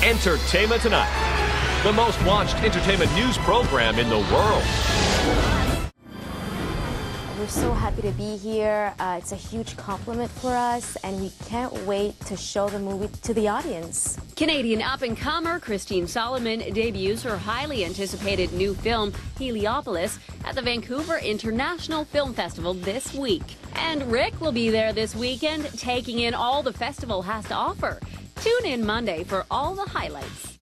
Entertainment Tonight, the most watched entertainment news program in the world. We're so happy to be here. It's a huge compliment for us, and we can't wait to show the movie to the audience. Canadian up-and-comer Christine Solomon debuts her highly anticipated new film, Heliopolis, at the Vancouver International Film Festival this week. And Rick will be there this weekend, taking in all the festival has to offer. Tune in Monday for all the highlights.